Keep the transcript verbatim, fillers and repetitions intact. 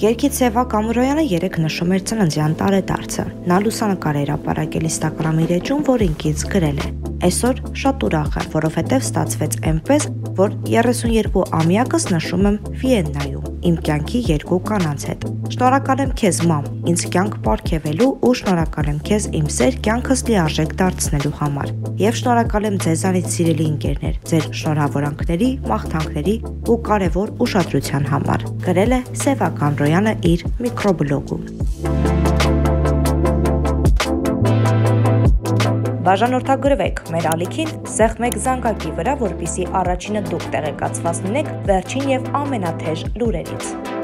Երկից Sevak Amroyանը երեք նշում էր ծննդյան տարեդարձը։ Նա լուսանկար էր ապարակել Instagram-իր էջում, որ ինքից գրել է. Այսօր շատ ուրախ եմ, որովհետև ստացվեց այնպես, որ երեսունյերկու ամյակս նշում եմ Վիեննայում, իմ կյանքի երկու կանանց հետ։ Շնորհակալ եմ քեզ, մամ, ինձ կյանք պարգևելու ու շնորհակալ եմ քեզ իմ սեր կյանքս լիարժեք դարձնելու համար։ Եվ շնորհակալ եմ ձեզանից սիրելի ընկերներ, ձեր շնորհավորանքների, մաղթանքների ու կարևոր ուշադրության համար։ Գրել է Sevak Amroyանը իր միկրոբլոգում։ Բաժանորդագրվեք մեր ալիքին, սեղմեք զանգակի վրա, որպեսզի առաջինը դուք տեղեկացված լինեք վերջին եւ ամենաթեժ լուրերից։